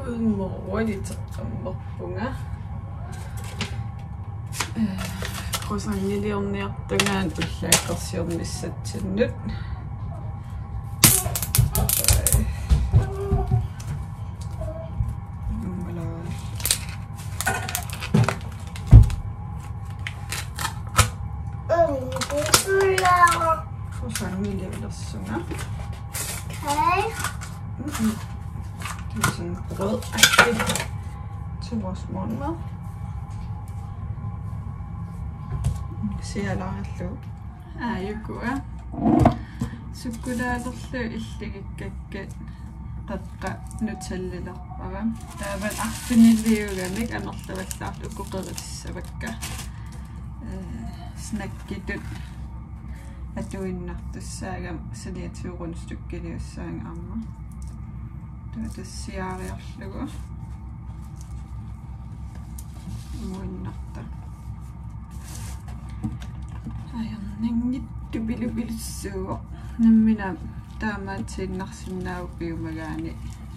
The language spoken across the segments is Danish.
Kuinmorwaliterqammerpunga qusangiliorniartungaan ullaakkersiornissatsinnut qusangiliornersunga det er sådan rødagtigt til vores morgenmad. Sialaagallu aayukua sukkulaalерlu illigikkakke qaqqa nutallilerpara taavan artinilliugamik anerlavallaarlu uqqeqerissavakka snakkitut atuinnartussaagam saliatiurunstukkiluussaanga arma tassiaariarlugu muinnarta ajarningittu pilupilussuugo nammina taamaatiinnarsinnaaupiumagaani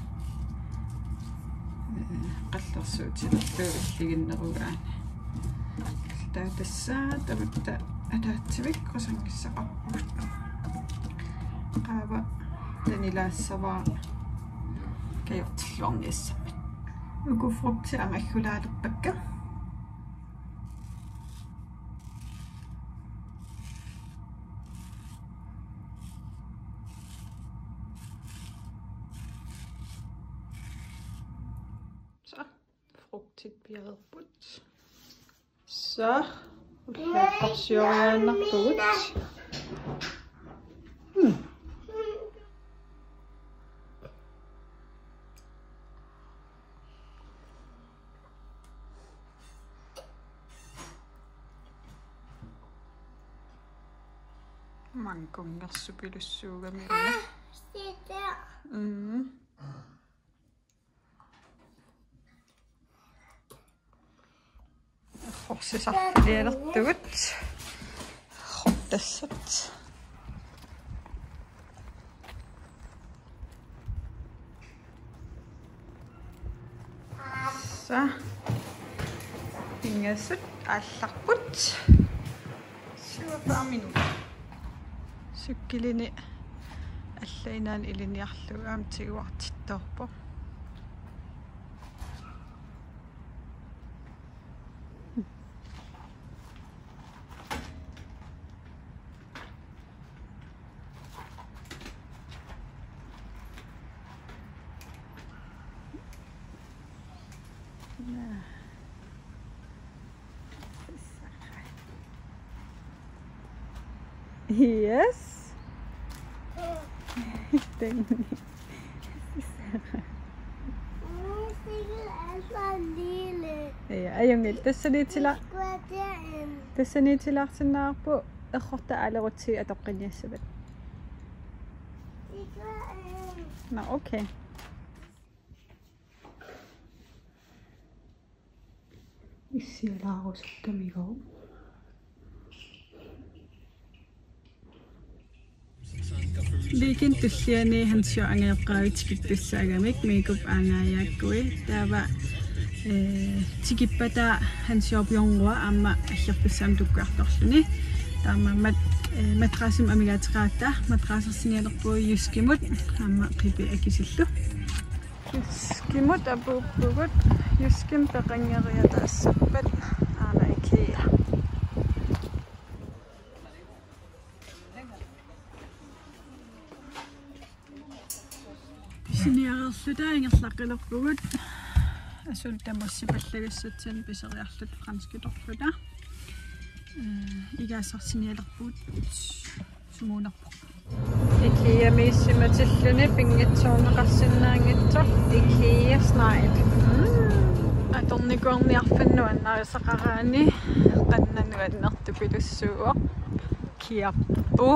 qallersuutilerlu illiginnerugaani taatassaa tavutta ataatsivik qusangissaqarput qaava tanilaassavaa kajortillorniassammat ukufrukti amaggulaalerpakka så frugtit bjerreput så ullaaqorsioriaannarpugut mankungersupilussuugamilla Forsisartilialertugut hortassat så ingasut allarput 47 minutter sukkilini allainaan iliniarlugaam tiguartittorpo Yes. Ja, ayungil tassaniitilaarsinnaarpu errorta alerutsi atoqqinniassavat. No, okay. Issialaarusukkamigoo. Liken tulliani hansio angeeqqaavit tassaagamik makeup aangaayaakkuи taava tikippata hansiorpiornua aamma allerpissaam tukkuartorluni taamammat matrasim amigaatiqaatta matrasersinielerpui yuskimut aamma qipi akisillu yuskimut apuuppugut yuskim peqanngeriataassappat aana ikia siniarerluta ingerlaqilerpugut asultamussipallagassatsin piseriarlut franskitorluta igaassarsinielerpuut sumuunerpo ikia miissimatilluni pinngitsuuneqarsinnaangittor ikia snait atornikuarniarfannuan narisaqaraani qannanuannertupilussuuoq kiarpu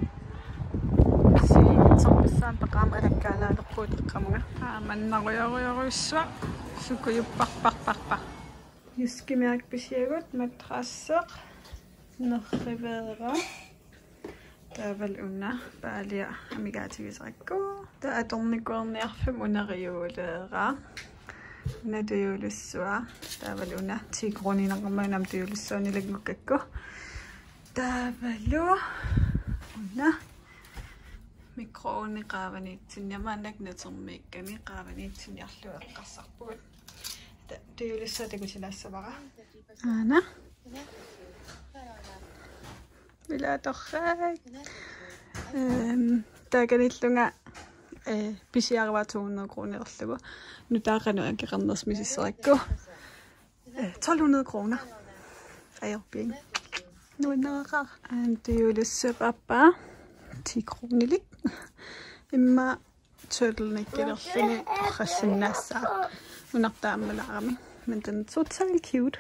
sorpissaan taqaama alakkaalaaleqquut eqqamuga aamannarioriorissua sukuyupparparparpar yuskimiak pisiagut matraasseq nerriveera taaval unna paalia amigaatigisaqakku ta atornikuarniarfam unariuuleera Natuyulussuaa taavaluna 10 kroninaqarmaanam tuyulussuunilaggukkakku taavalu una mikrooni qaavaniitsinniamaannak natermiikkani qaavaniitsinniarlu eqqarsarpugut tuyulussaatakusilassavara aana vilaatorraak taakanillunga pisiarva 200 kronererlugu nu taaqanu akeqarnersmisisserikku 1200 kroner ajorpiing nuinneraqar tuyulusseqappa 10 kronillik imma turtleneck-killerluni torrassinnaassaa unartaammalaqarmi men den er total cute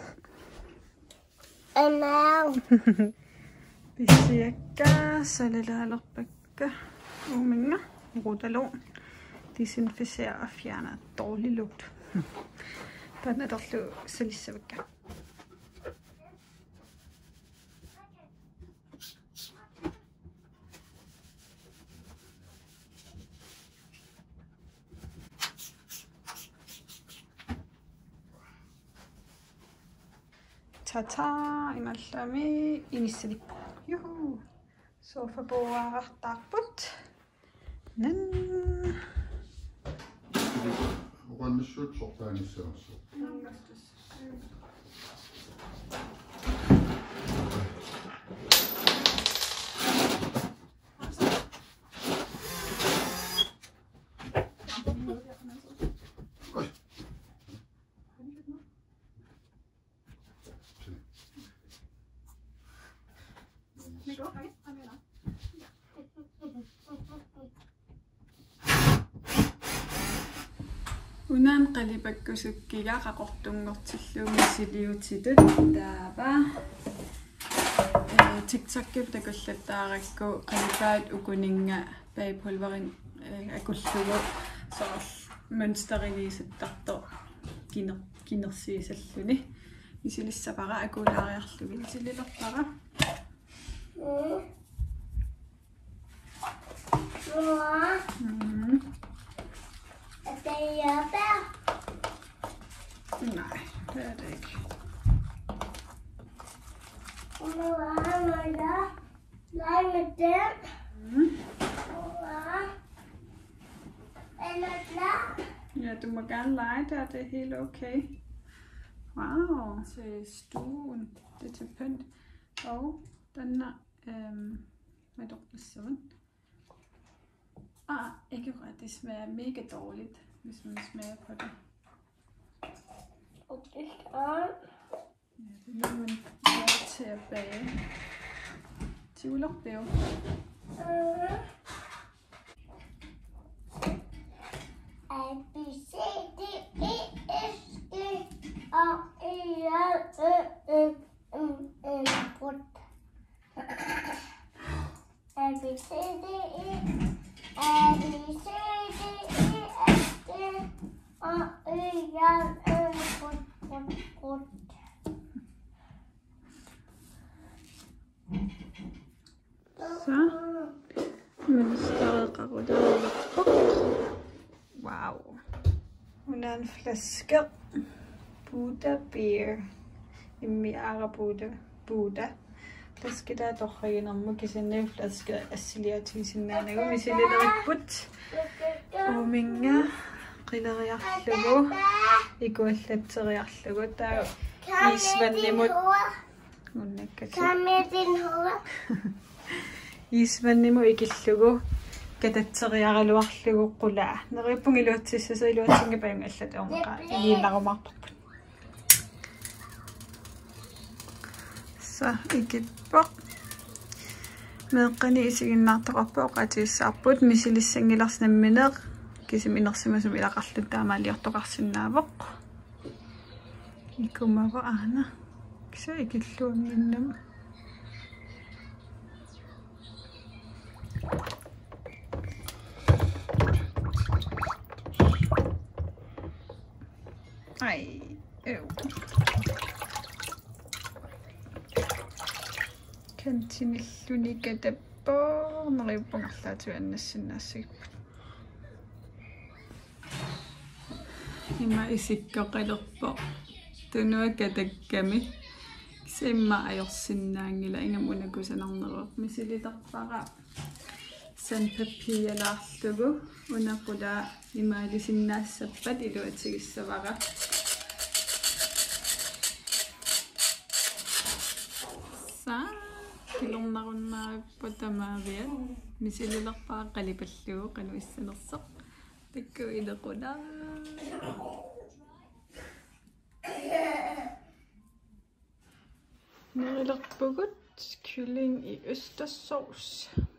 pisiakka salalaalerpakka uminga Rotalon desinficerer og fjerner dårlig lugt. Den er dog selvsævka. Tata imallami inissilippu. Juhu. Sofaboa tarput. Nan. Rønne sødt sorterne ser så. Unan qalipakkusukkiga qaqortunngortilluumiссiliutitut taava TikTok-kip takullattaarakku qalipaat ukuninga bagpulverin akullugu soorl mønsteriliisattartor kinersiisalluni isilissapara akulaariarlugi isililerpara Det er jordbær. Nej, det er det ikke. Mor, må jeg lege med den? Mor, eller klar? Ja, du må gerne lege der, det er helt okay. Wow, til stuen, det er til pynt. Og den er med dobbeltsøvn. Ikke ret, det smager mega dårligt, hvis man smager på det. Og det er Ja, det er noget, man laver til at bage. Tivlerbev. A, B, C, D, E, F, G, A, E, J, Ø, M, N, Brut. A, B, C, D, E, A, B, C, D, E, F, G, A, E, J, Ø, Brut, Brut, Brut. Så. Mønstret ruller op. Wow. Hun er en flaske Buddha Beer. Imiara Buddha. Flaske der er dog højere, man kan se en flaske asilia til sin nærmere. Vi ser lidt af but. Og minga griller jeg lugo. I går lidt til jeg lugo. Der er isvand imod. Kom med din hoved. Isvand imod ikke lugo. Katatsariaraluarlugu qulaa neripungiluatsissa iluatsingapaim allataorqa igiillarumartorput så ikippoq meeqqani isiginnaartoqarpoq atiissaarput misilissangilersnammineq kisim inersimasum ilaqarlut taamaaliortoqarsinnaavoq ikumava aana kisa ikilluunninnam Ej, kantinillunigatappo neriuppungarlaatuannassinnaassigip Ima isikkoqilerpo tunuakatakkami simma ajorsinnaangila ingam unakusanarneruq misilitarpara sandpapierlaarlugu unaqula imaalisinnaasappat iluatigissavara sa kilornarunnaarippa tamaavia misililarpaa qalipallugu qanu issanersoq takku ilequla nerilerpugut kylling i østerssovs.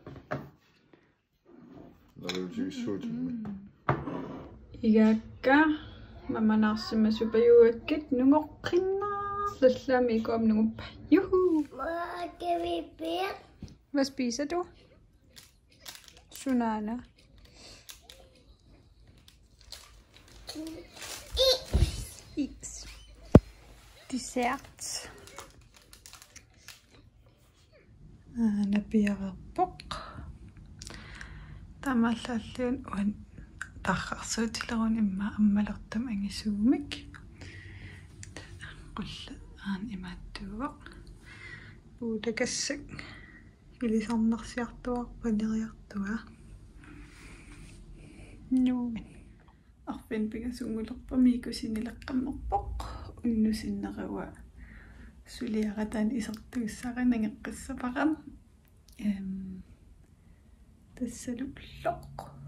Igakka mamanarsima supajuakkit nungoqqinnaarlallami ikuam nunguppa. Juhu! Kan vi bede? Hvad spiser du? Sunana. Is. Dessert. Napiarerpoq. Tamallallun uan tarrarsuutilerun imma ammalertam angisuumik. Qulla aan imaattuuq. Uutakassaq. Ilisarnersiartuarpaneriartua. Nuumin. Arpin pigasungullerpami ikusinilaqqammerpoq. Unnusinnerua. Suliaratan isertuussaqanangeqqissapaqam. Tassalulloq.